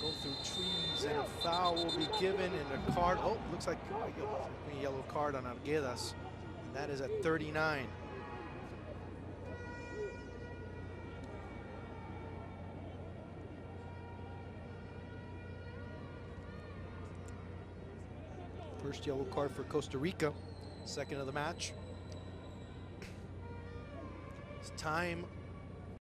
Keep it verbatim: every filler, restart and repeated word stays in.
go through trees, and a foul will be given, and a card. Oh, looks like a yellow card on Arguedas, and that is at thirty-nine. First yellow card for Costa Rica, second of the match. It's time